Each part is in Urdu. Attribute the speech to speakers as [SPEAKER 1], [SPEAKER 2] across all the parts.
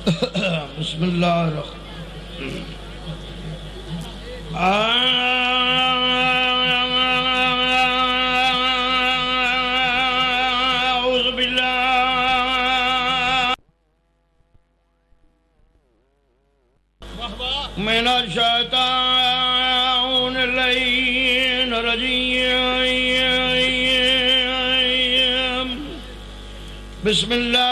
[SPEAKER 1] بسم اللہ الرحمن اعوذ باللہ من الشیطان اللعین الرجیم بسم اللہ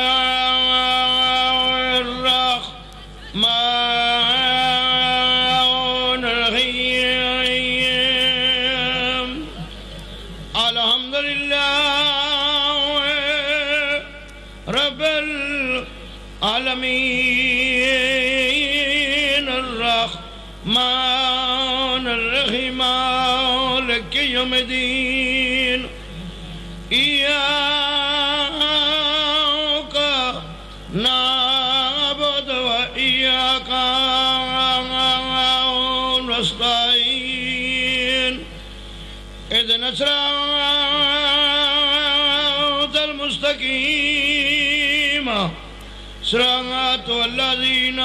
[SPEAKER 1] الرحمن الرحیم مالک یوم الدین ایاک نعبد و ایاک نستعین اهدنا الصراط المستقیم صراط الذین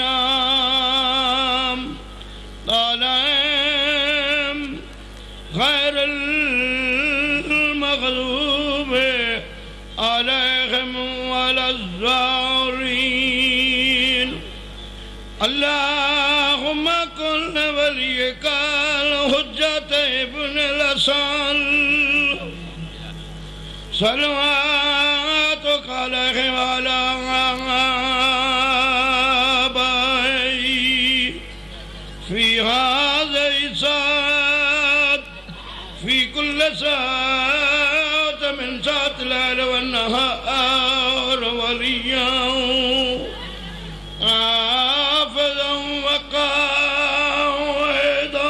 [SPEAKER 1] أنعمت عليهم غير المغضوب عليهم ولا الضالين اللهم كن وليك الحجة ابن الحسن صلواتك عليه وعلى في هذا الساعة في كل ساعة من ساعة الليل والنهار وليا حافظا وقائدا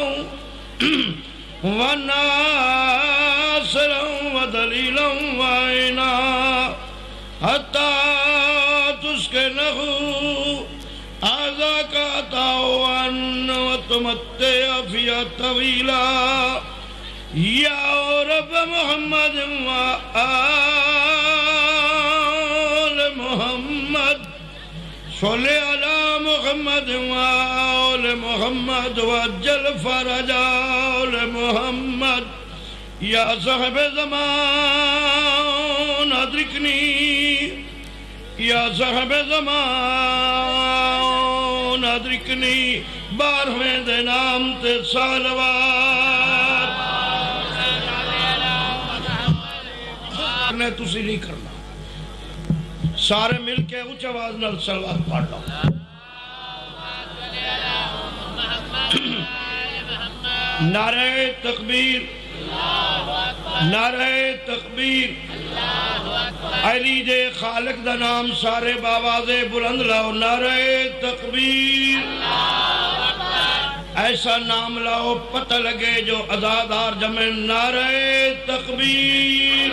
[SPEAKER 1] وناصرا ودليلا وعينا حتى تسكنه آذاك عطاء وتمتع فيها طويلا يا رب محمد وآل محمد صل على محمد وآل محمد وعجل فرج آل محمد يا صاحب زمان ادركني یا صاحب زمان ادرکنی بارہویں دے نام تے صلوات نے تسی نہیں کرنا سارے مل کے اونچ آواز نال صلوات پڑھ لو نعرہ تکبیر نعرہ تکبیر علی دے خالق دا نام سارے باوازے بلند لاؤ نعرہ تکبیر ایسا نام لاؤ پتہ لگے جو ازادار جمع نعرہ تکبیر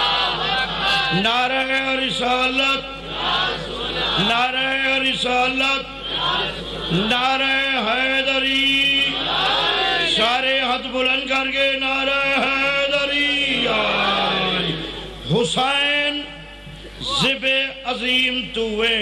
[SPEAKER 1] نعرہ رسالت نعرہ رسالت نعرہ حیدری سارے ہاتھ بلند کر کے نعرہ حیدری حسین زب عظیم توے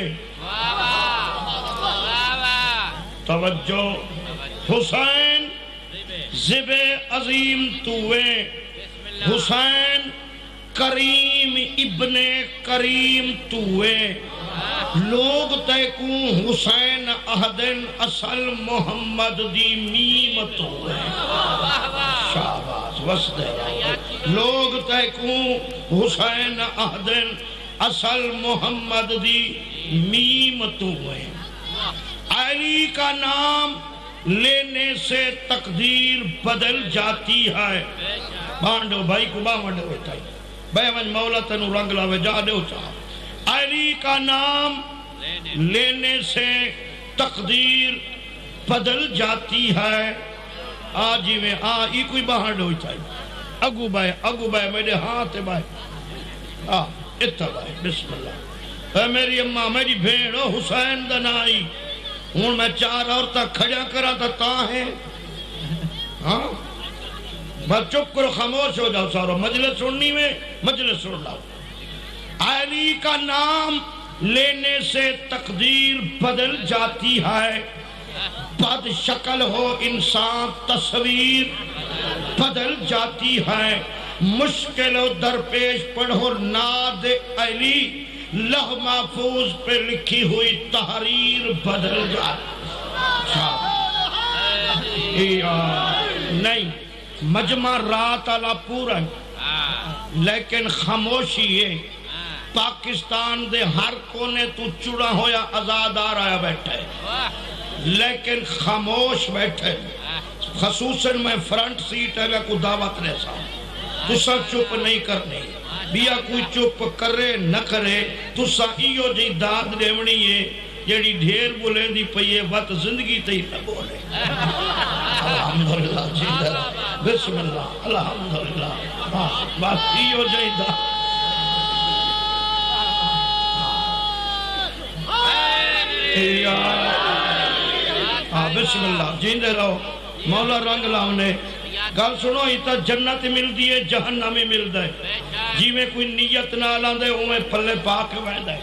[SPEAKER 1] توجہ حسین زب عظیم توے حسین کریم ابن کریم توے لوگ تیکوں حسین اہدن اصل محمد دی میمت ہوئے شاباز وسدے لوگ تیکوں حسین اہدن اصل محمد دی میمت ہوئے علی کا نام لینے سے تقدیر بدل جاتی ہے بانڈو بھائی کو باہمڈ ہوتا ہے بھائی من مولا تنو رنگ لاوے جا دے ہو چاہا علی کا نام لینے سے تقدیر بدل جاتی ہے آجی میں ہی کوئی باہر ہوئی چاہیے اگو بھائی میرے ہاتھ بھائی اتھا بھائی بسم اللہ اے میری اممہ میری بھیڑ حسین دنائی ہون میں چار عورتہ کھڑا کرا تا ہے ہاں بس چپ کرو خاموش ہو جاؤ سارو مجلس سننی میں مجلس سن لاؤ علی کا نام لینے سے تقدیر بدل جاتی ہے، بد شکل ہو انسان تصویر بدل جاتی ہے، مشکل و درپیش پڑھو ناد علی، لوح محفوظ پہ لکھی ہوئی تحریر بدل جاتی نہیں۔ مجمع رات والا پورا لیکن خاموشی ہے، پاکستان دے ہر کونے تو چڑا ہویا آزادار آیا بیٹھے لیکن خاموش بیٹھے، خصوصاً میں فرنٹ سیٹ ہے کو دعوت لے سا تسا چپ نہیں کرنی، بیا کوئی چپ کرے نہ کرے تسا ایو جی داد دیونی ہے جیڑی ڈھیر بولیں دی پئیے وقت زندگی تے ہی نہ بولے۔ الحمدللہ جیدر بسم اللہ الحمدللہ بس ایو جی داد بسم اللہ جیندے رہو مولا رنگ لاؤنے۔ گل سنو ہی تا جنت مل دیئے جہنمی مل دے، جی میں کوئی نیت نہ لان دے اوہ پلے پاک وین دے۔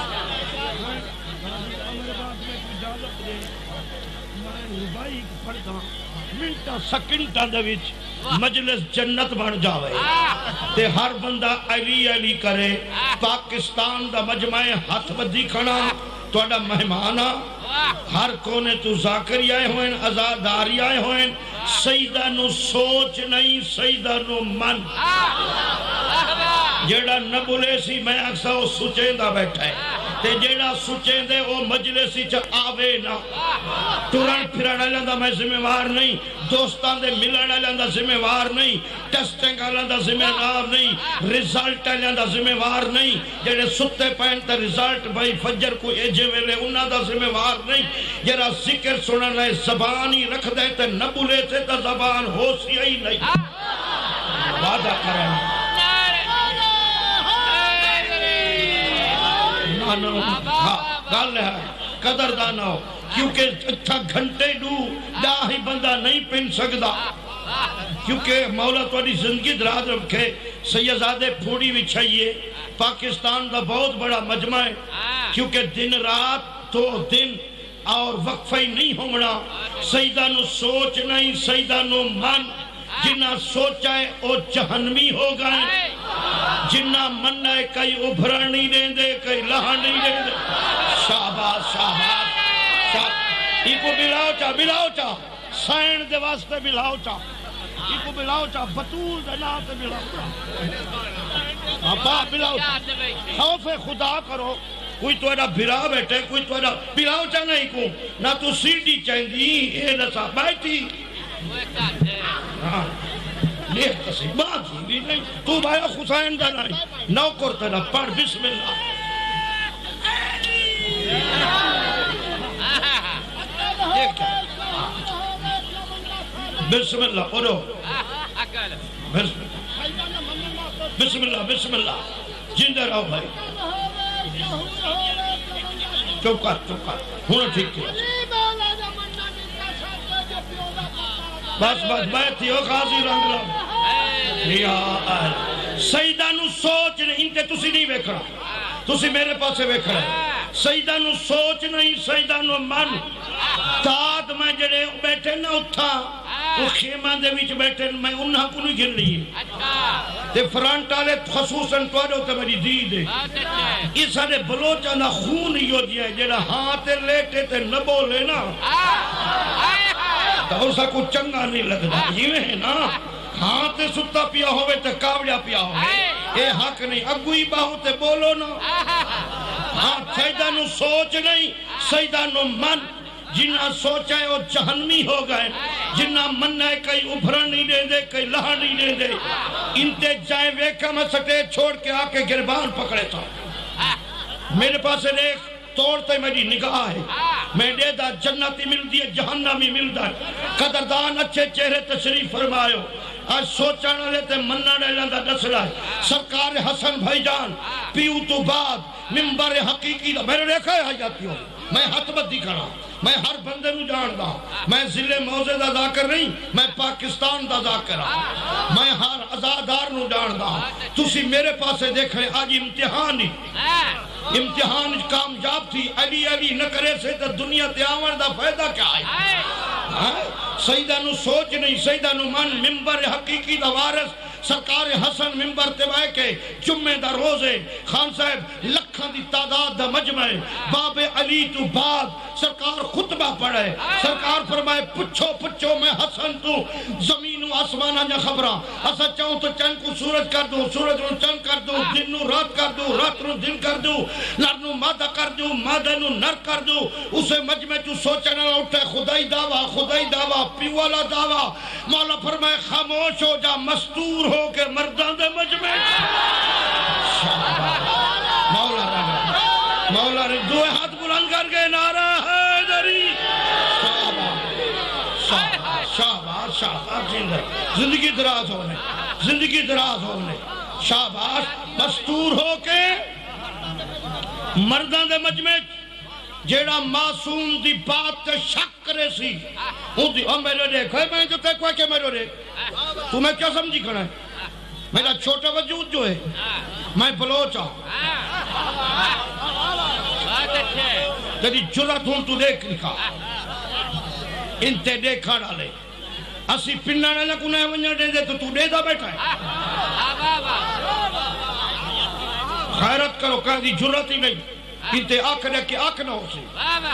[SPEAKER 1] منٹا سکنٹا دے وچ مجلس جنت بن جاوے تے ہر بندہ علی علی کرے، پاکستان دا مجمع ہاتھ بدی کھنا توڑا مہمانا، ہر کونے تو ذاکری آئے ہوئیں ازاداری آئے ہوئیں، سیدہ نو سوچ نہیں سیدہ نو من، جیڑا نہ بولے سی میں اکسا وہ سچیں دا بیٹھا ہے تے جیڑا سچیں دے وہ مجلسی چا آوے نا، توران پھرانا لندہ میں ذمہ وار نہیں، دوستان دے ملانا لندہ ذمہ وار نہیں، ٹیسٹنگ لندہ ذمہ وار نہیں، ریزلٹ لندہ ذمہ وار نہیں، جیڑے ستے پہنتے ریزلٹ بھائی فجر کو ایجے ویلے انہا دا ذمہ وار نہیں، جیڑا ذکر سنن لئے زبانی رکھ دے تے نہ بولے تے تا زبان ہو سی ہی نہیں، وعدہ کریں گل ہے قدردان ہو، کیونکہ اچھا گھنٹے دو ڈاہی بندہ نہیں پن سکدا، کیونکہ مولا توڑی زندگی دراد رکھے، سیدزادے پھوڑی بچھائیے، پاکستان دا بہت بڑا مجمع ہے، کیونکہ دن رات تو دن اور وقفہ ہی نہیں ہونا، سیدہ نو سوچ نہیں سیدہ نو من، جنہ سوچا ہے او جہنمی ہو گئے، جنہ من ہے کئی ابھرا نہیں دیں دے کئی لہا نہیں دیں دے، شاباز شاباز ایکو بلاو چاہ سائن دے واسطے بلاو چاہ، ایکو بلاو چاہ بطول دے ناتے بلاو چاہ، ابا بلاو چاہ، خوف خدا کرو، کوئی تو ایڈا بھرا بیٹھے کوئی تو ایڈا بلاو چاہ نہیں کو، نہ تو سیڈی چاہیں دی اے نسا بیٹھی لیک تسی بات ہی نہیں، تو بھایا خسائن دا نہیں نو کرتا نا پڑھ بسم اللہ بسم اللہ پڑھو بسم اللہ بسم اللہ جندہ رہو بھائی چوکا ہونا ٹھیک کیا بس بیٹھی ہو قاضی رنگ لو سیدہ نو سوچ نہیں انتے تسی نہیں ویکھنا تسی میرے پاسے ویکھنا سیدہ نو سوچ نہیں سیدہ نو من داد میں جڑے بیٹھے نہ اٹھا وہ خیمہ دے وچ بیٹھے میں انہاں کو نہیں گر رہی تے فرانٹ آلے خصوصاً توڑے ہوتا میری دید ہے اس سارے بلوچہ نہ خون ہی ہو دیا ہے جڑا ہاں تے لیٹے تے نہ بولے نا تو اسا کو چنگا نہیں لگتا یہ ہے نا ہاں تے ستا پیا ہوئے تے کاوڑیا پیا ہوئے اے حق نہیں اگوئی باہو تے بولو نا ہاں سیدہ نو سوچ نہیں سیدہ نو من جنہ سوچا ہے وہ جہنمی ہو گئے جنہ من ہے کئی ابھرا نہیں دے دے کئی لہا نہیں دے دے انتے جائے ویکا میں سٹے چھوڑ کے آکے گربان پکڑے تھا میرے پاس ایک توڑتے میری نگاہ ہے میں دے دا جنتی مل دی جہنمی مل دا قدردان اچھے چہرے تشریف فرمائیو آج سوچانا لیتے مننا نے لندہ دسلا ہے سرکار حسن بھائی جان پیو تو بعد ممبر حقیقی دا میرے دیکھا ہے آئی جاتی ہو میں ہاتھ بدی کرا میں ہر بندے نو جاندا میں ضلع موضع دا ذاکر نہیں میں پاکستان دا ذاکر ہاں میں ہر آزادار نو جاندا تسی میرے پاسے دیکھ رہے آج امتحان ہی امتحان کامیاب تھی علی علی نہ کرے سے تو دنیا تے آون دا فائدہ کیا ہے سیدہ نو سوچ نہیں سیدہ نو من ممبر حقیقی دا وارث سرکار حسن ممبر تبائے کے جمعہ دا روزے خان صاحب لکھاں دی تعداد دا مجمع باب علی تو بعد سرکار خطبہ پڑھے سرکار فرمائے پچھو پچھو میں حسن تو زمین و آسمانہ جا خبراں اسا چاہوں تو چند کو سورج کر دوں سورج نو چند کر دوں دن نو رات کر دوں رات نو دن کر دوں نر نو مادہ کر دوں مادہ نو نر کر دوں اسے مجمع تو سوچنا نہ اٹھے خدائی دعویٰ پیوالا دعویٰ مولا فرمائے خاموش ہو جا مستور ہو کے مردان دے مجمع مولا نے دو ہاتھ بلند کر کے نعرہ حیدری شاباش شاباش زندگی دراز ہونے زندگی دراز ہونے شاباش مستور ہو کے مردان دے مجمع جیڑا معصوم دی بات تے شک کرے سی ہوں دی میرے دیکھ میں جو تے کوئی کہ میرے دیکھ تو میں کیا سمجھی کھڑا ہے میرا چھوٹا وجود جو ہے میں بلوچ ہوں تیری جرات ہوں تو دیکھ لکھا انتے دیکھا ڈالے اسی پننا نہ کنے ونجا دے دے تو دے دا بیٹھا ہے خیرت کرو کہا دی جرات ہی نہیں انتے آنکھ رہ کے آنکھ نہ ہو سی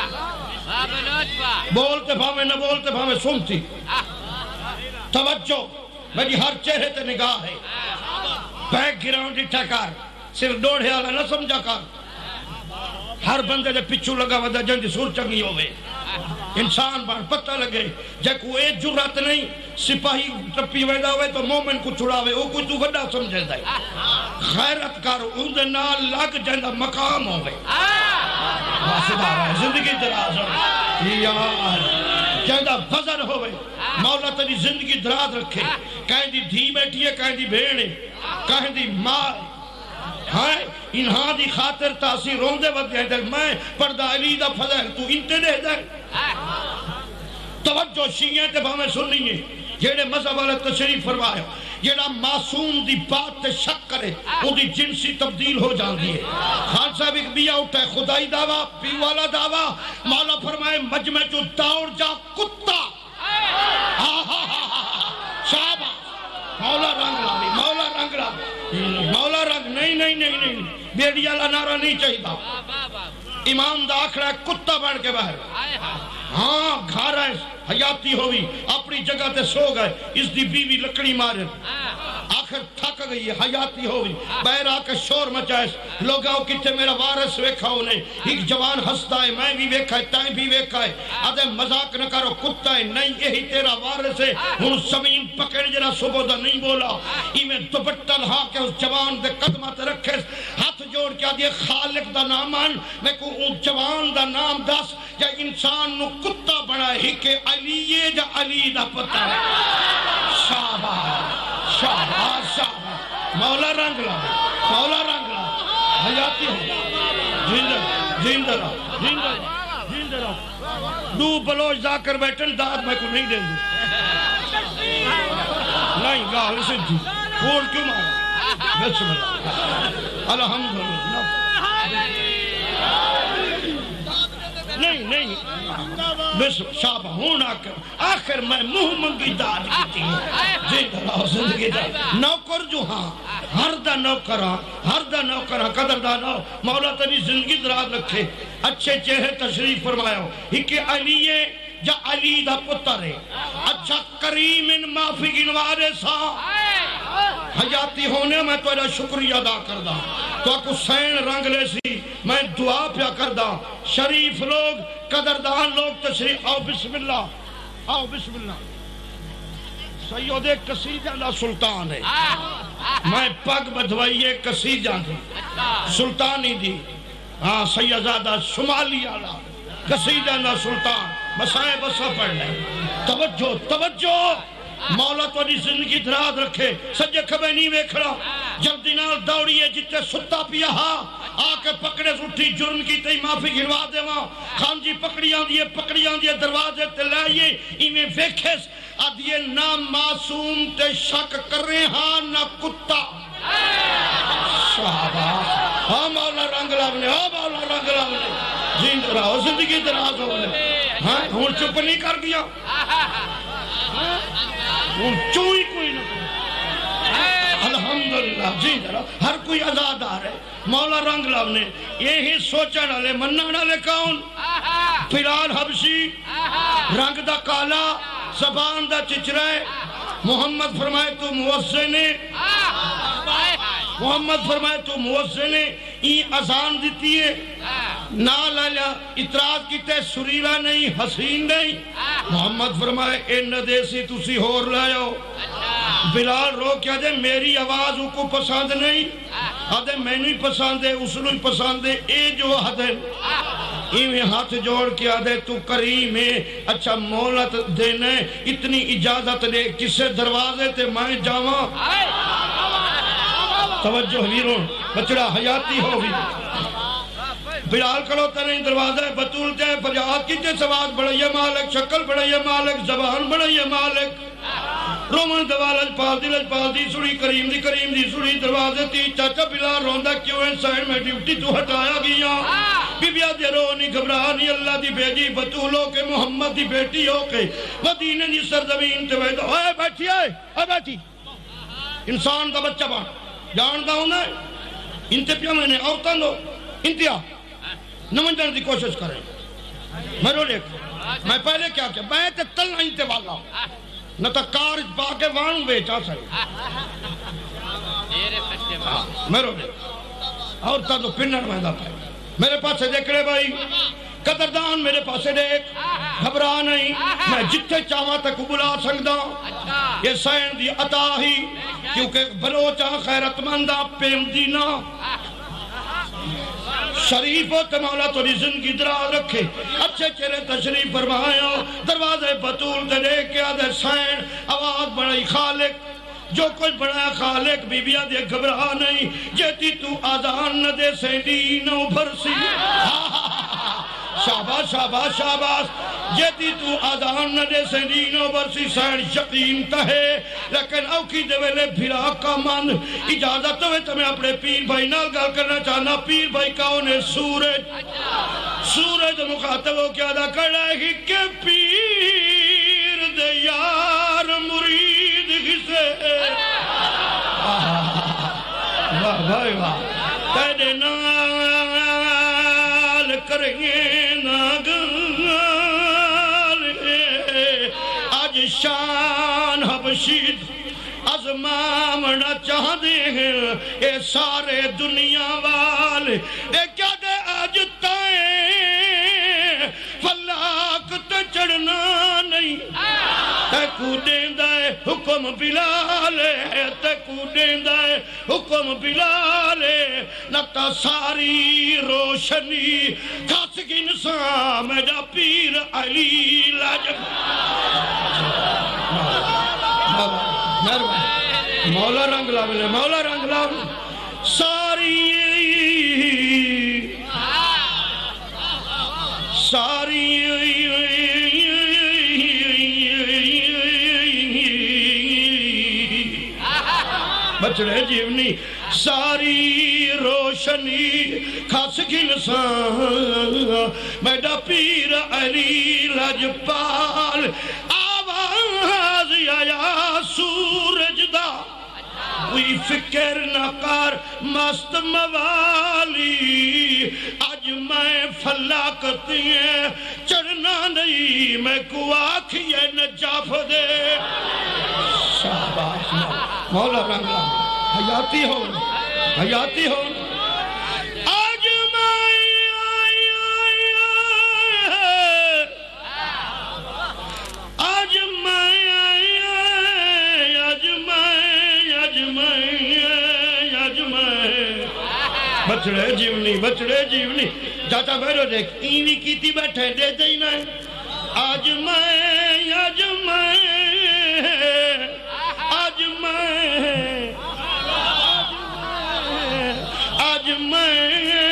[SPEAKER 1] بولتے بھامے نہ بولتے بھامے سنتی توجہ میری ہر چہرے تے نگاہ ہے بیک گراؤنڈ اٹھا کر صرف ڈوڑھے آلہ نہ سمجھا کر ہر بندے دے پچھو لگا ودا جن دی سور چنگی ہوئے انسان بار پتہ لگے جے کو ایک جرات نہیں سپاہی ٹپی ویدہ ہوئے تو مومن کو چھڑاوے وہ کوئی تو وڈا سمجھے دائے خیرت کر ان دے نال لگ جندہ مقام ہوئے واسدہ رہے زندگی دراز ہوئے یار جندہ بزر ہوئے مولا تری زندگی دراز رکھے کہیں دی دھی بیٹھی ہے کہیں دی بھیڑے کہیں دی ماں ہاں انہاں دی خاطر تاثیر روندے ود جائے دل میں پردہ علی دا فضل تو انتے دے دے توجہ شیعہ تے بھامے سننی ہے جیڑے مذہب والے تشریف فرمایا جیڑا معصوم دی بات تے شک کرے وہ دی جنسی تبدیل ہو جاندی ہے خان صاحب ایک بیا اٹھا ہے خدائی دعویٰ پیوالا دعویٰ مولا فرمائے مجمع جو دوڑ جا کتا شابہ مولا رنگ لالی مولا رنگ لالی مولا رنگ نہیں بیڑی اللہ نعرہ نہیں چاہیے امام دا آکھڑا کتا بڑھ کے باہر ہاں گھارا ہے حیاتی ہوئی اپنی جگہ تے سو گئے اس دی بیوی لکڑی مارے آخر تھک گئی ہے حیاتی ہوئی بہر آکر شور مچائے لوگاں کتے میرا وارث ویکھا انہیں ایک جوان ہستا ہے میں بھی ویکھا ہے تائیں بھی ویکھا ہے آدھے مذاق نہ کرو کتا ہے نہیں یہی تیرا وارث ہے ہن زمین پکڑ جنا صبح دا نہیں بولا میں دوپٹہ لہا کے اس جوان دے قدمت رکھے ہاتھ جوڑ کے آدھے خالق دا نامان میں کو اس جوان دا نام دس یا انسان نو کتا بڑا ہی کہ علیہ جا علی دا پتہ ہے شاباش شاباش شاباش مولا رنگ لا مولا رنگ لا حیاتی ہے جیندہ رہا دو بلوچ ذاکر بیٹھن داد میں کو نہیں دیں گے نہیں گاہ اسے تھی پھول کیوں مارا بسم اللہ الحمدللہ نہیں بس شابہ ہون آخر میں منہ منگی داد کی تھی زندگی دا نوکر جو ہاں ہر دا نوکر قدردانہ مولا تنی زندگی دراز رکھے اچھے چہرے تشریف فرمایا ایک علی ہے جا علی دا پتر ہے اچھا کریم ان معافی گنوارے سا حیاتی ہونے میں تو شکریہ ادا کردہ تو اکو سین رنگ لے سی میں دعا پیا کردہ شریف لوگ قدردان لوگ تشریف آؤ بسم اللہ سید کسیجہ دا سلطان ہے میں پگ بدھوائیے کسیجہ دی سلطانی دی سیدزادہ شمالی آلہ کسیجہ دا سلطان مسائے بسا پڑھ لیں توجہ مولا تو دی زندگی دراز رکھے سجے کھبے نہیں ویکھڑا جلدی نال دوڑیے جتے ستا پیا ہا آکے پکڑے سٹھی جرم کی تی معافی گھنوا دے وہاں خان جی پکڑیاں دیئے دروازے تے لائیے ایمیں ویکھس آدھیے نہ معصوم تے شک کر رہے ہاں نہ کتا شہباز ہاں مولا رنگ لاؤنے ہاں مولا رنگ لاؤنے زندہ رہو زندگی دراز ہونے ہاں ہون چپ نہیں کر گیا ہون چوئی کوئی نہ الحمدللہ زندہ رہو ہر کوئی عزادار ہے مولا رنگ لاؤنے یہی سوچن والے منن والے کون بلال حبشی رنگ دا کالا زبان دا چچرائے محمد فرمائے تو موزن محمد فرمائے تو موزن این اذان دیتی ہے نا لالا اعتراض کیتے سریلا نہیں حسین نہیں محمد فرمائے اے ندیسی تسی ہور لائیو بلال رو کیا دے میری آواز کو پسند نہیں آدھے میں نہیں پسند ہے اس نے پسند ہے اے جو حدن ایویں ہاتھ جوڑ کے آدھے تو کریم ہے اچھا مولت دینے اتنی اجازت دے کسے دروازے تے میں جاواں توجہ ویرون بچڑا حیاتی ہو بھی بلال کھڑوتا نہیں دروازہ بطول تے فریاد کی تے سواز بڑھئیے مالک شکل بڑھئیے مالک زبان بڑھئیے مالک رومن دوالج پال دی سڑی کریم دی سڑی دروازے تی چاچا بلال روندہ کیوں ہے سائن میں ڈیوٹی تو ہٹایا گیا بی بیا دے رو نہیں گھبرانی اللہ دی بیجی بطولوں کے محمد دی بیٹی ہو کے مدینہ دی سرزمین تے ویدہ اے بیٹھی انسان دا بچہ بان جانتا ہوں میں انتے پیا میں نے عورتاں دو انتیا نمنجن دی کوشش کریں میں رو لیکھ میں پہلے کیا میں تے تل نہیں تے والا نہ تا کارج باکے وانوں بیچا سائی میں رو لیکھ عورتاں دو پنر میں دا پائے میرے پاس سے دیکھ رہے بھائی قدردان میرے پاس سے دیکھ گھبرا نہیں میں جتے چاہاں تک بلا سکتا یہ سین دی عطا ہی کیونکہ بلوچہ خیرت مندہ پیم دینا شریف و تمولا توری زندگی دراز رکھے اچھے چہرے تشریف فرمایا دروازے بطول دے دے کے آدھے سین آواز بڑھائی خالق جو کچھ بڑھایا خالق بی بیا دے گھبرا نہیں جیتی تو آزان نہ دے سینڈینوں بھرسی شاباش شاباش شاباش جیتی تو آزان نہ دے سینڈینوں بھرسی سین یقین تہے لیکن اوکی دے ویلے بھرا کا من اجازت ہوئے تمہیں اپنے پیر بھائی نال گل کرنا چاہنا پیر بھائی کون ہے سورج مخاطب ہو کیا دا کر رہے ہی کہ پیر دے یار مرید گھسے واہ بھائی واہ تیرے نال کریں ناگال آج شان حبشید ازمامنا چاہ دے ہیں اے سارے دنیا والے اے کیا دے آج تائیں فلاک تے چڑھنا نہیں تے کودیں دائے حکم بلالے تے کودیں دائے حکم بلالے نتا ساری روشنی کھاس کی نساں میرا پیر علی لاجب مولا رنگ لاولے مولا رنگ لاولے ساری بچڑے جیونی ساری روشنی کھاس کی نساں میڈا پیر علی لاجپال آواز آیا سورج دا کوئی فکر نہ کر مست موالی آج میں فلاکتی ہیں چڑھنا نہیں میں کو آکھیے نجاف دے شاباش مولا رنگا حیاتی ہو آج بچڑے جیونی چاچا بیرو دیکھ اینی کیتی بیٹھے دے دینا آج میں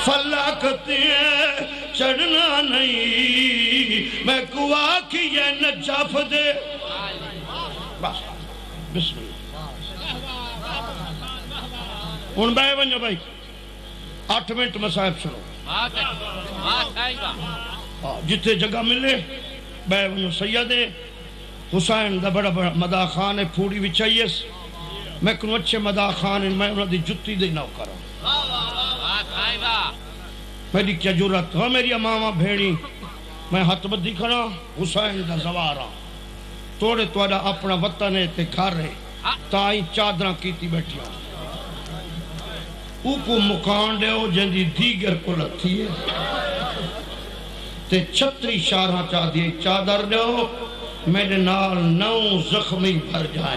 [SPEAKER 1] فلکتے چڑھنا نہیں میں کو آکھیے نجف دے بس بسم اللہ ان بے ونجو بھائی 8 منٹ مصاحب سنو جتے جگہ ملے بے ونجو سید حسین دا بڑا بڑا مداح خان ہے پھوڑی بھی چاہیے میں کنو اچھے مداح خان ہیں میں انہوں دی جتی دے ناو کروں میری کیا جرات ہاں میری امامہ بھیڑی میں ہاتھ بدی کھڑا حسین دا زوارا توڑے توڑا اپنا وطن ہے تے گھر ہے تائیں چادرہ کیتی بیٹھی ہوں او کو مکان دے ہو جن دیگر کو لتھی ہے تے 36 شارہ چاہ دیئے چادر دے ہو میرے نال 9 زخمی بھر جائیں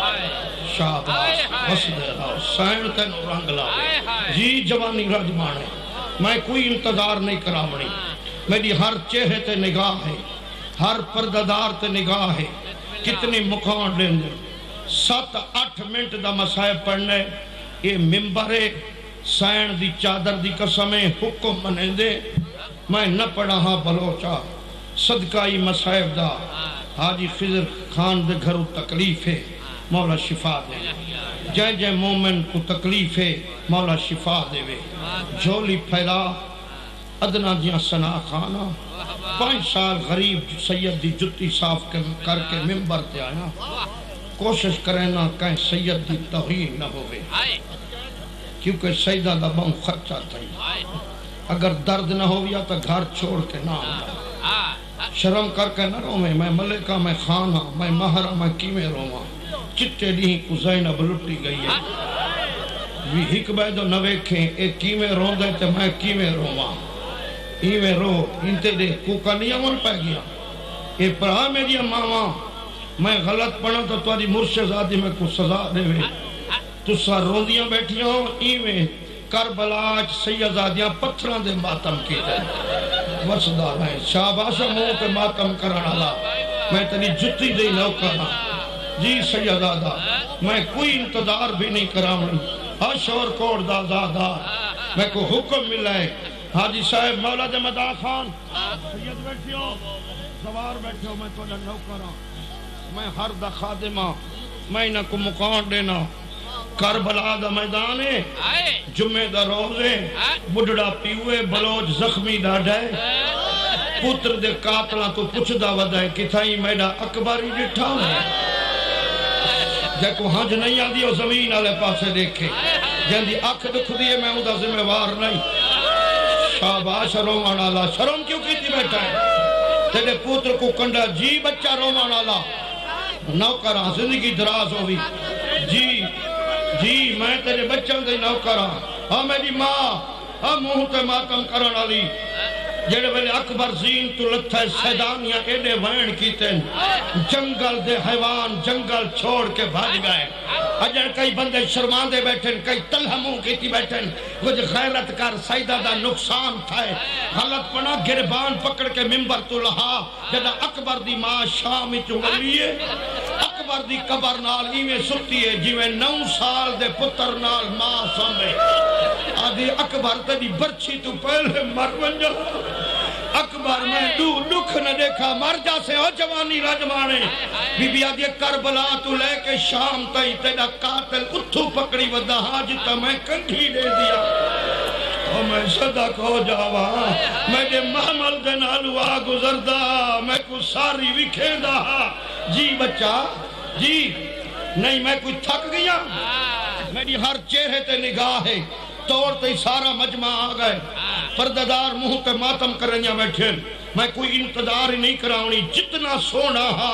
[SPEAKER 1] شاباش بس دے رہا حسین تے نو رنگ لائے جی جوانی رجمانے میں کوئی انتظار نہیں کراؤنی میری ہر چہرے تے نگاہ ہے ہر پرددار تے نگاہ ہے کتنی مکان لیں دے 7-8 منٹ دا مصاحب پڑھنے یہ ممبر سین دی چادر دی قسمیں حکم منے دے میں نہ پڑھا ہاں بلوچا صدقائی مصاحب دا حاجی خضر خان دے گھروں تکلیف ہے مولا شفا دے جے جے مومن کو تکلیف ہے مولا شفا دے وے جھولی پھیلا ادنا جیاں سنا خانا 5 سال غریب سید دی جتی صاف کر کے ممبر تے آیا کوشش کریں نہ کہیں سید دی توہین نہ ہوئے کیونکہ سیدہ دا بہت خرچہ تھا اگر درد نہ ہویا تو گھر چھوڑ کے نہ آتا شرم کر کے نہ رو میں ملکہ میں خانہ میں مہرہ میں کیمیں رواں چٹے نہیں کو زینب لٹی گئی ہے بھی ہک بیدو نہ ویکھیں ایک کیمیں رو دے تے میں کیمیں رواں ایویں رو انتے دے کوکا نہیں امن پہ گیا اے پرہا میری ماما میں غلط پڑھا تو تاری مرشد آدھی میں کو سزا دے وے تو سا روندیاں بیٹھیاں ہوں ایویں کربلاج سیدادیاں پتھران دے ماتم کی دے وصدار ہیں شاباشا منہ پہ ماتم کرنا لا میں تنی جتی دے نو کرنا جی سیدادہ میں کوئی انتظار بھی نہیں کراؤں اشور کوڑ دا دادا میں کو حکم ملا ہے حاجی صاحب مولا دے مداح خان سید بیٹھی ہو سوار بیٹھے ہو میں تو نو کرا میں ہر دا خادمہ میں انہاں کو مکان دینا کربلا دا میدان ہے جمعہ دا روزے بڑھڑا پیوے بلوچ زخمی ڈاڑھائے پتر دے قاتلہ تو پچھ دا ودائے کتھائی میڈا اکباری ڈٹھا ہے جے کو ہنج نہیں آدھی ہو زمین آلے پاسے دیکھے جن دی اکھ دکھ دیئے میں اُدھا ذمہ وار نہیں شاباش رومان آلہ شرم کیوں کیتی بیٹھا ہے تیرے پتر کو کنڈا جی بچہ رومان آلہ نوکرہ زندگی دراز ہوئی جی میں تیرے بچوں دے نوکرہ ہاں میری ماں ہاں منہ تے ماتم کرن والی جڑے ویلے اکبر زین تو لتھے سیدانیاں ایڈے وین کیتے جنگل دے حیوان جنگل چھوڑ کے بھاج گئے اجن کئی بندے شرمان دے بیٹھن کئی تلہموں کیتی بیٹھن کچھ غیرت کر سیدہ دا نقصان تھائے غلط پنا گربان پکڑ کے ممبر تو لہا جدہ اکبر دی ماں شامی چونگلیے اکبر دی قبر نال ایویں ستی ہے جیویں 9 سال دے پتر نال ماں سمے آدھی اکبر تیری برچی تو پہلے مر ونجا اکبر میں دکھ نہ دیکھا مر جا سے ہو جوانی رجمانے بی بی آدھی کربلا تو لے کے شام تائی تیرا قاتل اتھو پکڑی ودا حاجتا میں کنڈھی دے دیا اور میں صدق ہو جاوا میں دے محمل دے نالو آ گزردہ میں کو ساری وکھے دا جی بچہ جی نہیں میں کوئی تھک گیا میری ہر چہرے تے نگاہ ہے توڑ تے سارا مجمع آ گئے پرددار منہ تے ماتم کرنیا بیٹھے میں کوئی انتظار ہی نہیں کراؤنی جتنا سونا ہا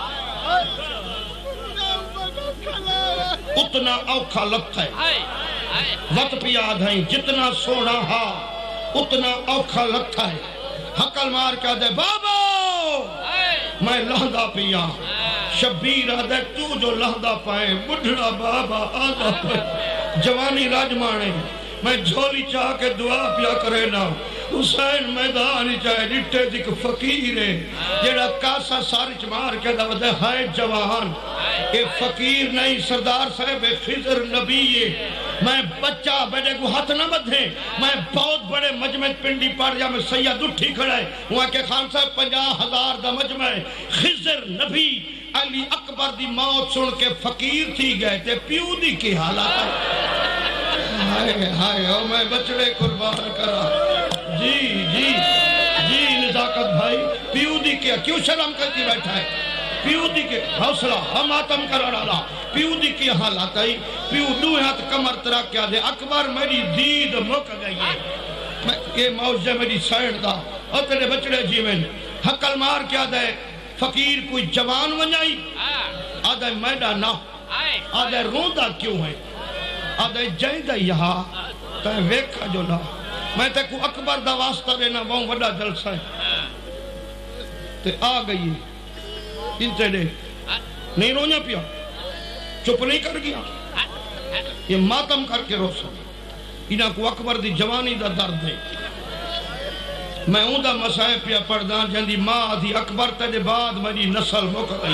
[SPEAKER 1] اتنا اوکھا لگتا ہے وقت پہ یاد ہیں جتنا سونا ہا اتنا اوکھا لگتا ہے حقل مار کیا دے بابا میں لہدہ پیا شبیر آدھے تو جو لہدہ پائے بڑھڑا بابا آدھا پائے جوانی راجمانے میں جھولی چاہ کے دعا پیا کرے نا حسین میدانی چاہے ڈٹے دک فقیر ہے جیڑا کاسا سارچ مار کے دو دے ہائے جوان اے فقیر نہیں سردار صاحب خضر نبی ہے میں بچہ بیٹے کو ہاتھ نہ بدھیں میں بہت بڑے مجمع پنڈی پڑھ جا میں سید اٹھی کھڑا ہے وہاں کے خان صاحب 50,000 دا مجمع ہے خضر نبی علی اکبر دی موت سن کے فقیر تھی گئے تھے پیو دی کی حالات ہے ہائے او میں بچڑے قربان کرا جی نزاکت بھائی پیو دی کیا کیوں شرم کرتی بیٹھا ہے پیو دی کے حوصلہ ہم آتم کرنا لا پیو دی کی حالات آئی پیو دو ہاتھ کمر ترا کیا دے اکبر میری دید مک گئی ہے یہ موجہ میری سائن دا اور تیرے بچڑے جیوین حقل مار کیا دے فقیر کوئی جوان ونجائی آدھے میڈا نہ آدھے روندہ کیوں ہے آدھے جائدہ یہاں تاہیں ویکھا جو نہ میں تے کو اکبر دا واسطہ دینا وہ وڈا جلسہ ہے تے آ گئی انتے دے نہیں رونا پیا چپ نہیں کر گیا یہ ماتم کر کے رو سکتا انہاں کو اکبر دی جوانی دا درد ہے میں ہوں دا مسائب پیا پردان جندی ماں دی اکبر تیرے بعد میری نسل مک گئی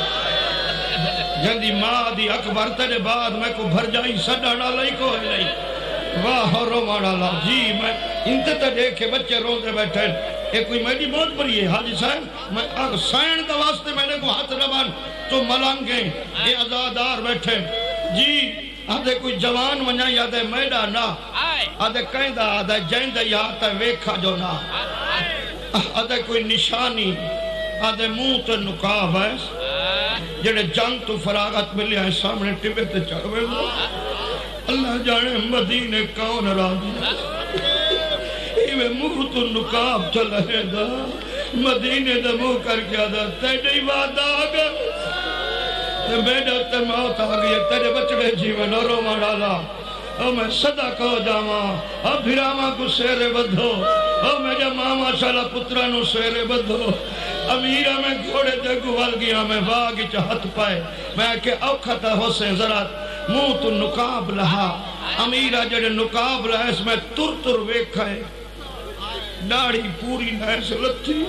[SPEAKER 1] جندی ماں دی اکبر تیرے بعد میں کو بھر جائی سڈانا لئی کو ہے نہیں واہ رو مانا لا جی میں انتے تے دیکھے بچے رو دے بیٹھے ایک کوئی میری بہت بڑی ہے حاجی صاحب میں سائن دا واسطے میں نے کو ہاتھ ربان تو ملانگیں یہ ازادار بیٹھے جی آدھے کوئی جوان ونیا یادے میڈا نا آدھے کہیں دا آدھے جائیں دا یادتا ویکھا جو نا آدھے کوئی نشانی آدھے منہ تے نقاب ہے جڑے جنگ تو فراغت ملے ہیں سامنے ٹبے تے چڑھوے ہو اللہ جانے مدینے کون راضی میں منہ تو نقاب چلے دا مدینے دا منہ کر کے آدھا تیڑی بات آگا بیٹا تے موت آگئی تیرے بچڑے جیون اور رو مانا او میں صدا کہو جاما اب بھراما کو سیرے بدھو او میرے ماما شالا پترانو سیرے بدھو امیرہ میں گھوڑے دے گوال گیا میں باغی چاہت پائے میں کہ اوکھتا حسین ذرا منہ تو نقاب لہا امیرہ جڑے نقاب لہا اس میں تر ویکھا ہے داڑھی پوری نہ سلتی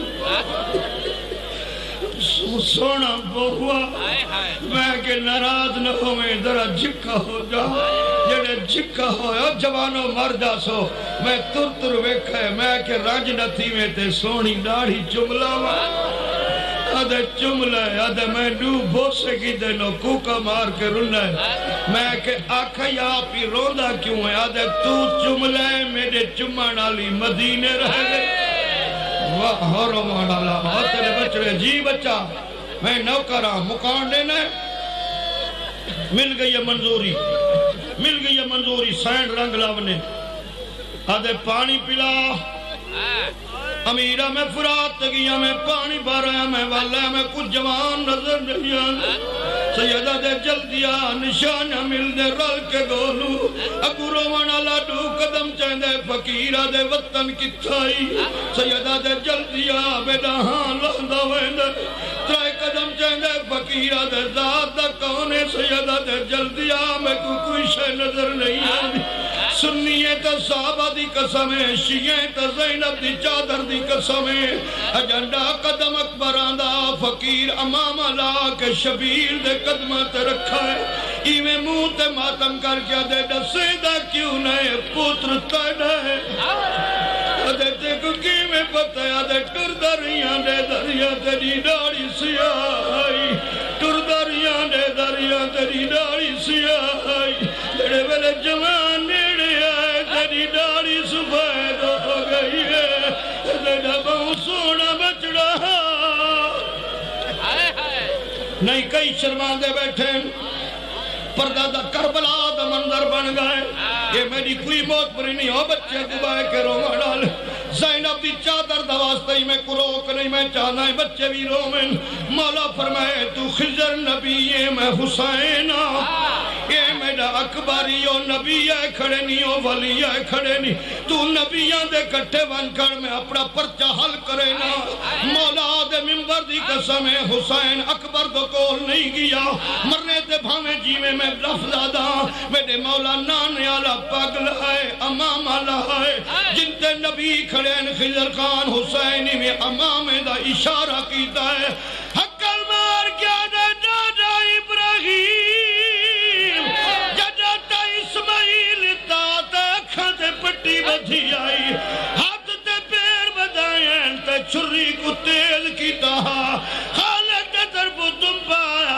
[SPEAKER 1] سونا بہوا میں کہ ناراض نہ ہو میں ذرا جھکا ہو جا جڑے جھکا ہو جوانو مر جا سو میں تر ویکھا ہے میں کہ رنج نہ تھی میں تے سونی داڑھی چملا آدھے چملا ہے آدھے میں ڈو بوسے کی دینو کوکا مار کے رنا ہے میں کہ آکھا یا پی روندہ کیوں ہے آدھے تو چملا ہے میرے چمانالی مدینے رہ گئے واہ ہارو مانا لا تیرے بچڑے جی بچہ میں نوکرہ مکان دینا مل گئی ہے منظوری سینڈ رنگ لاونے آدھے پانی پلا امیرہ میں فرات گیا میں پانی بھرایا میں والا میں کچھ جوان نظر نہیں سیدہ دے جلدیا نشانہ مل دے رل کے گولو اگو روانہ لاڈو قدم چاہدے فقیرہ دے وطن کی تھائی سیدہ دے جلدیا بیٹا ہاں لہدہ ویندے ترائے قدم چاہدے فقیرہ دے ذات دا کونے سیدہ دے جلدیا میں کوئی شے نظر نہیں آدھی سنیے تا صحابہ دی قسمیں شیئے تا زینب دی چادر دی قسمیں اجنڈا قدم اکبر آندہ فقیر امام اللہ کے شبیر دے قدمت رکھا ہے ایویں منہ تے ماتم کر کے دے ڈسیدہ کیوں نئے پتر تیڑا ہے ادھے تے کو کیویں پتہ ہے ادھے ٹر دریاں دے دریا تیری داڑی سیائی ٹر دریاں دے دریا تیری داڑی سیائی تیرے ویلے جوان نیڑے آئے تیری داڑی سفید ہو گئی ہے تیرا بہو سونا بچڑا نہیں کئی شرمان دے بیٹھے پردہ دا کربلا دا منظر بن گئے یہ میری کوئی موت پری نہیں ہو بچے دبائے کے روما ڈال زینب دی چادر دا واسطہ ہی میں کروک نہیں میں چاہنا ہے بچے بھی رومن مولا فرمائے تو خضر نبی ہے میں حسین یہ میرا اکبری او نبی ہے کھڑے نہیں او ولی ہے کھڑے نہیں تو نبیاں دے کٹھے بن کر میں اپنا پرچہ حل کرے نا مولا دے ممبر دی قسم ہے حسین اکبر دو کول نہیں گیا مرنے دے بھامے جیوے میں لفظ آدھا میرے مولا نانے آلہ پاگل ہے امام آلہ ہے جن تے نبی کھڑے ہیں خضر خان حسینی میں امام دا اشارہ کیتا ہے حق المار کیا دے دادا ابراہیم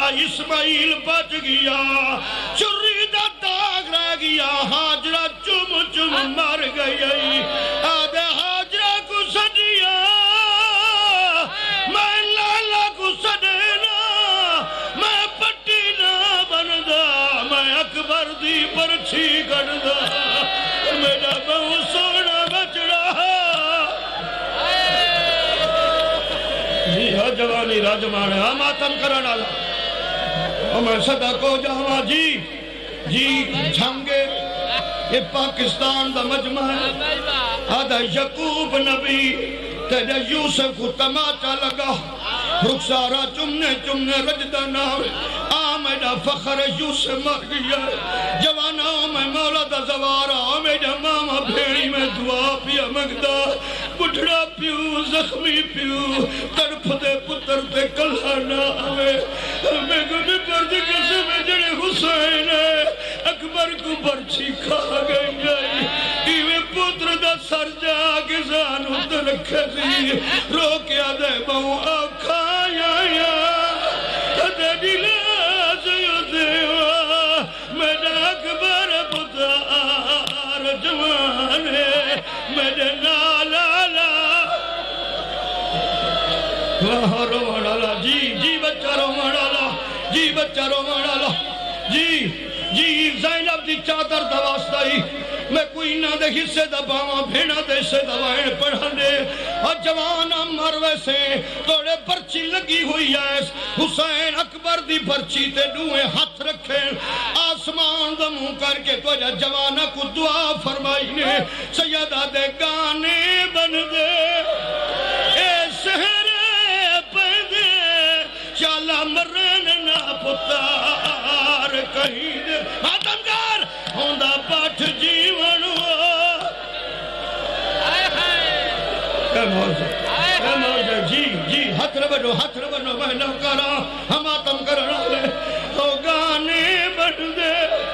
[SPEAKER 1] اسماعیل بچ گیا چری دا داغ رہ گیا ہاجرہ چم چم مر گئی آدھے ہاجرہ کو سجیا میں لالا کو سجنا میں پٹی نہ بندا میں اکبر دی پرچھی گڑدا میرا بہو سونا بچ رہا جوانی راجمان ہے ماتم کرنا میں صدا کو جہاں جی جھنگے یہ پاکستان دا مجمع ہے آدھا یعقوب نبی تیرے یوسف کو تماچا لگا رخسارا چمنے رجدہ نام میرا فخر یوسف مر گیا جوانا میں مولا دا زوارا میرا ماما بھیڑی میں دعا پیا مگدا بڑھڑا پیو زخمی پیو تڑپ دے پتر تے کلہ نہ آوے میں گھنے پر دے کسے میں جڑے حسین ہے اکبر کو برچی کھا گئی جائی ایوے پتر دا سر جا کے زانو دلکھے سی رو کیا دے بہو آکھا یا دے دلے میرا اکبر پتر جوان ہے میرے نالا روان آلا جی بچہ روان آلا جی بچہ روان آلا جی زینب دی چادر دواستا میں کوئی نہ دے حصے دباواں بھینا دے سے دوائیں پڑھانے اور جوانا مروے سے توڑے پرچی لگی ہوئی ہے حسین اکبر دی پرچی تے ڈوئے ہاتھ رکھے آسمان دموں کر کے تو جوانا کو دعا فرمائی نے سیدہ دے گانے بن دے اے سہرے پیدے چالا مرن نہ پتار کہیں دے آدمگار ہوندہ پاٹھ جیون جی ہاتھ ربنو میں نہ کرا ہم آتم کرنا لے تو گانے بن دے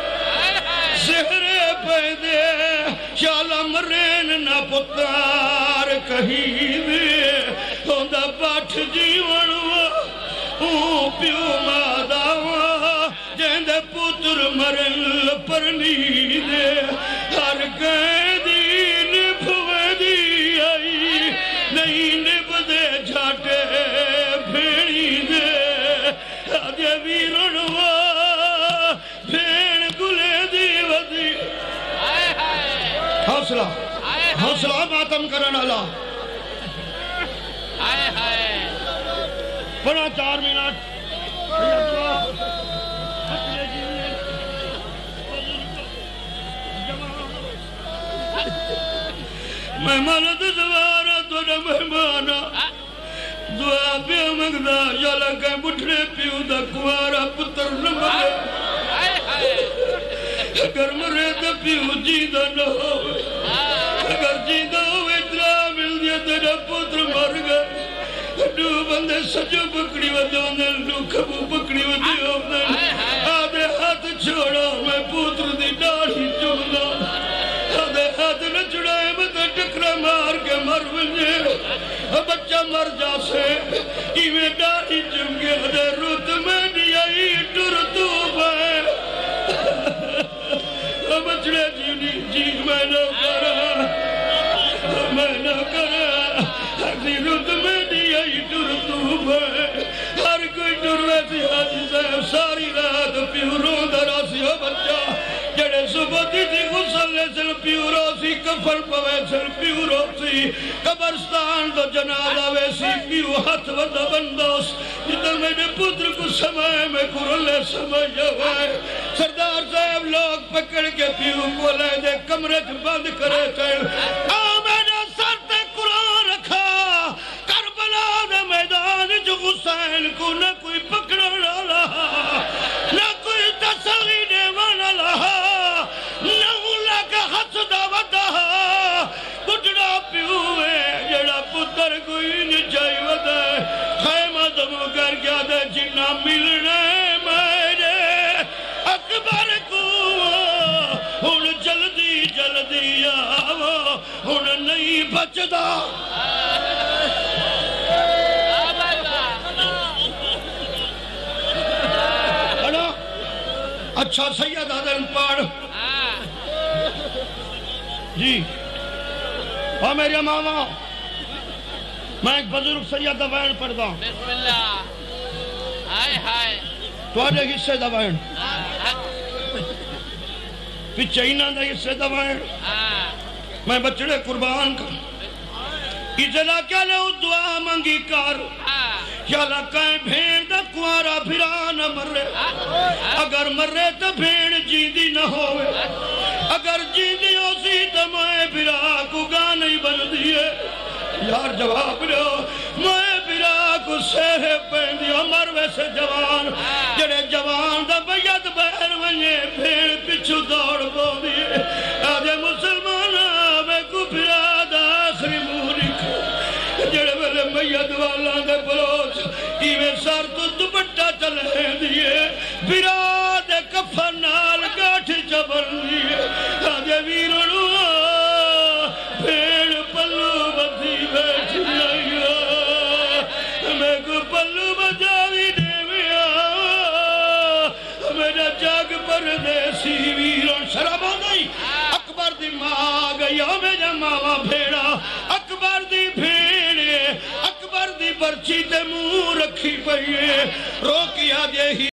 [SPEAKER 1] زہرے پہ دے شالا مرین نہ پتار کہیں دے ہوندہ پاٹھ جیون پیو ماداوا جہندے پتر مرل پرنی دے ہر قیدی نبھوے دی آئی نہیں نب دے جھاٹے بھیڑی دے آدھے ویرنوا بھیڑ گلے دی ودی حوصلہ ماتم کرن اللہ بنا 4 منٹ میں مالد زوارا تو نہ مہمانا دعا پیا مگدہ یا لگے بٹھڑے پیو دا کوارا پتر نہ مرے اگر مرے دا پیو جیدہ نہ ہوئے اگر جیدہ ہوئے اتنا مل دیا تیرا پتر مر گئے دو بندے سجو پکڑی ودے ہوندے دو کبو پکڑی ودے ہوندے آدھے ہاتھ چھوڑا میں پتر دی ڈاڑھی چمدا آدھے ہاتھ نہ چھڑائے میں ٹکرا مار کے مر ونجے بچہ مر جا سے ایویں ڈاڑھی چم گیا دے روت میں نیائی ٹر تو بائے بچڑے جی میں نہ کرا روت میں نیائی ٹر تو بائے ہر کوئی ٹر ویسی حاجی صاحب ساری رات پیو رو درہ سی ہو بچہ جڑے صبح دی غسل لے سل پیو رو سی کفر پوے سل پیو رو سی قبرستان تو جنازہ ویسی پیو ہاتھ ودا بندوس جدر میں نے پتر کو سمائے میں کرلے سمجھا ہوئے سردار صاحب لوگ پکڑ کے پیو کو لے دے کمرے بند کرے چل آمینہ سر تے قرآن رکھا کربلا دے میدان جو حسین کو نہ کوئی پکڑنا رہا نہ کوئی تسلی دیوانا رہا نہ اللہ کا حد دعوت رہا بڑھڑا پیوے جڑا پتر کوئی نجائی ودے خیمہ دمو کر گیا دے جنہ ملنے میرے اکبر کو ہن جلدی آو ہن نہیں بچدا اچھا سید حسن پڑھ جی اور میرے ماما میں ایک بزرگ سید دوائن پڑھ دا
[SPEAKER 2] بسم اللہ ہائے ہائے
[SPEAKER 1] توڑے حصے دوائن پچھے ہی نہ دے حصے دوائن میں بچڑے قربان کر اجلا کیا لے دعا منگی کر یا لکائیں بھیڑ دا کوارا بھرا نہ مرے اگر مرے تو بھیڑ جیدی نہ ہوئے اگر جیدی ہو سی تو میں بھرا کو گا نہیں بن دیئے یار جواب لو میں بھرا کو سہے پہن دیو مروے سے جوان جڑے جوان دا بیت بہر ونجے بھیڑ پچھو دوڑ بو دیئے آجے مسلمانہ میں کو بھرا دا آخری موری جڑے والے میت والا دے بلوچ ایویں سار تو دوپٹہ چلے دیئے بھرا دے کفن نال گاٹھ چبر دیئے آجے ویرنو بھیڑ پلو بدھی بیٹھ جائیا میں کو پلو بجاوی دے ویا میرا جاگ پردیسی ویرن شرابہ نہیں اکبر دی ماں گیا میرا ماما بھیڑا اکبر دی بھیڑے اکبر دی برچی تے منہ رکھی پئیے روکیا دے ہی